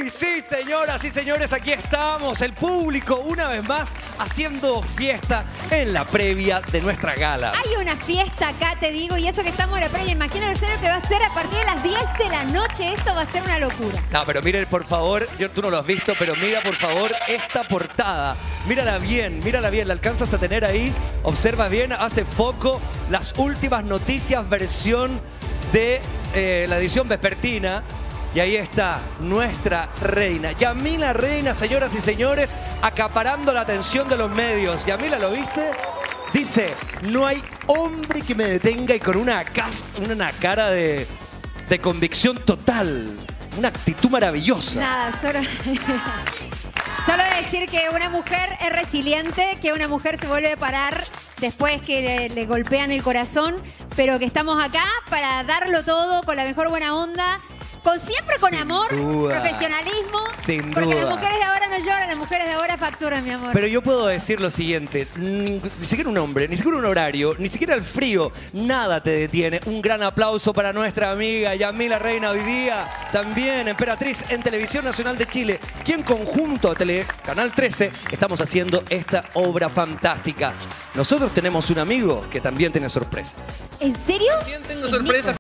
Uy, sí, señoras y señores, aquí estamos, el público, una vez más, haciendo fiesta en la previa de nuestra gala. Hay una fiesta acá, te digo, y eso que estamos en la previa, imagínate lo que va a ser a partir de las 10 de la noche. Esto va a ser una locura. No, pero miren, por favor, tú no lo has visto, pero mira, por favor, esta portada. Mírala bien, ¿la alcanzas a tener ahí? Observa bien, hace foco las últimas noticias versión de la edición vespertina. Y ahí está nuestra reina, Yamila Reina, señoras y señores, acaparando la atención de los medios. Yamila, ¿lo viste? Dice, no hay hombre que me detenga, y con una cara de convicción total, una actitud maravillosa. Nada, solo decir que una mujer es resiliente, que una mujer se vuelve a parar después que le golpean el corazón, pero que estamos acá para darlo todo con la mejor buena onda. Siempre con amor, profesionalismo. Sin porque duda. Las mujeres de ahora no lloran, las mujeres de ahora facturan, mi amor. Pero yo puedo decir lo siguiente, ni siquiera un hombre, ni siquiera un horario, ni siquiera el frío, nada te detiene. Un gran aplauso para nuestra amiga Yamila Reina hoy día, también emperatriz en Televisión Nacional de Chile, quien conjunto a Canal 13 estamos haciendo esta obra fantástica. Nosotros tenemos un amigo que también tiene sorpresas. ¿En serio? También tengo sorpresas.